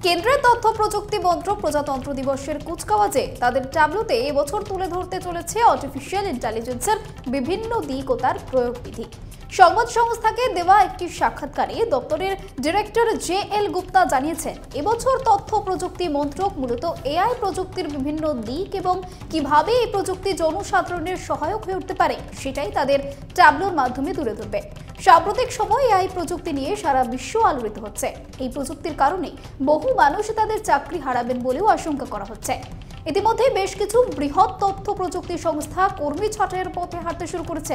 কেন্দ্রের তথ্য প্রযুক্তি মন্ত্রক প্রজাতন্ত্র দিবসের কুচকাওয়াজে তাদের ট্যাবলোতে এবছর তুলে ধরতে চলেছে আর্টিফিশিয়াল ইন্টেলিজেন্সের বিভিন্ন দিক ও তার প্রয়োগবিধি। সংবাদ সংস্থাকে দেওয়া একটি সাক্ষাৎকারে দপ্তরের ডিরেক্টর JL গুপ্তা জানিয়েছেন, এবছর তথ্য প্রযুক্তি মন্ত্রক মূলত এআই প্রযুক্তির বিভিন্ন দিক এবং কিভাবে এই প্রযুক্তি জনসাধারণের সহায়ক হয়ে উঠতে পারে সেটাই তাদের ট্যাবলোর মাধ্যমে তুলে ধরবে। সাম্প্রতিক সময়ে এআই প্রযুক্তি নিয়ে সারা বিশ্ব আলোড়িত হচ্ছে। এই প্রযুক্তির কারণে বহু মানুষ তাদের চাকরি হারাবেন বলেও আশঙ্কা করা হচ্ছে। ইতিমধ্যে বেশ কিছু বৃহৎ তথ্য প্রযুক্তি সংস্থা কর্মী ছাঁটাইয়ের পথে হাঁটতে শুরু করেছে।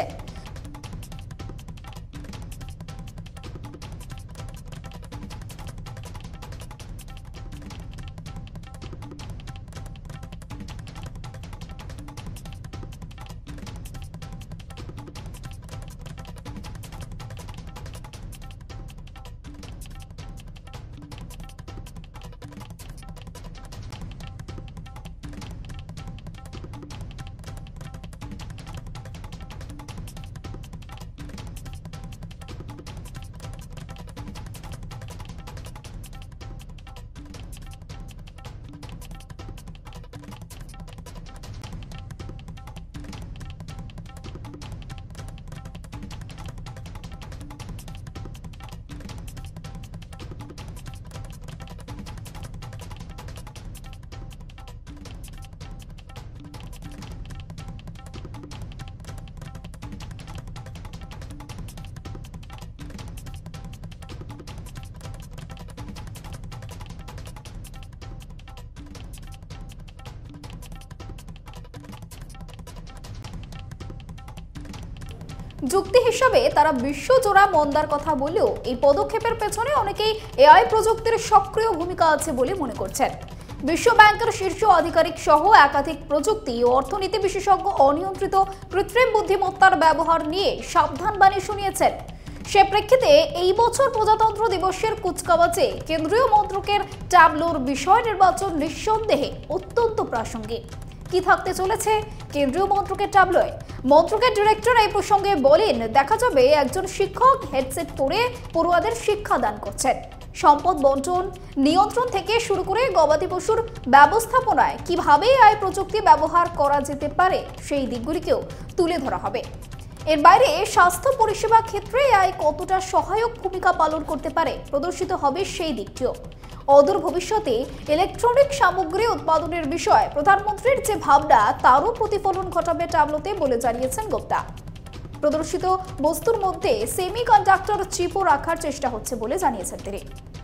যুক্তি হিসাবে তারা বিশ্বজোড়া মন্দার কথা বলেও এই পদক্ষেপের পেছনে অনেকেই এআই প্রযুক্তির সক্রিয় ভূমিকা আছে বলে মনে করছেন। বিশ্ব ব্যাংকের শীর্ষ আধিকারিক সহ একাধিক প্রযুক্তি ও অর্থনীতি বিশেষজ্ঞ অনিয়ন্ত্রিত কৃত্রিম বুদ্ধিমত্তার ব্যবহার নিয়ে সাবধানবাণী শুনিয়েছেন। সে প্রেক্ষিতে এই বছর প্রজাতন্ত্র দিবসের কুচকাওয়াজে কেন্দ্রীয় মন্ত্রকের ট্যাবলোর বিষয় নির্বাচন নিঃসন্দেহে অত্যন্ত প্রাসঙ্গিক। কি থাকতে চলেছে কেন্দ্রীয় মন্ত্রকের ট্যাবলোয়? মন্ত্রকের ডিরেক্টর এই প্রসঙ্গে বলেন, দেখা যাবে একজন শিক্ষক হেডসেট পরে পড়ুয়াদের শিক্ষা দান করছেন। সম্পদ বন্টন নিয়ন্ত্রণ থেকে শুরু করে গবাদি পশুর ব্যবস্থাপনায় কিভাবে এআই প্রযুক্তি ব্যবহার করা যেতে পারে সেই দিকগুলিকেও তুলে ধরা হবে। এর বাইরে স্বাস্থ্য পরিষেবা ক্ষেত্রে এআই কতটা সহায়ক ভূমিকা পালন করতে পারে প্রদর্শিত হবে সেই দিকটিও। অদূর ভবিষ্যতে ইলেকট্রনিক সামগ্রী উৎপাদনের বিষয়ে প্রধানমন্ত্রীর যে ভাবনা তারও প্রতিফলন ঘটাবে ট্যাবলোতে বলে জানিয়েছেন গুপ্তা। প্রদর্শিত বস্তুর মধ্যে সেমিকন্ডাক্টর চিপও রাখার চেষ্টা হচ্ছে বলে জানিয়েছেন তিনি।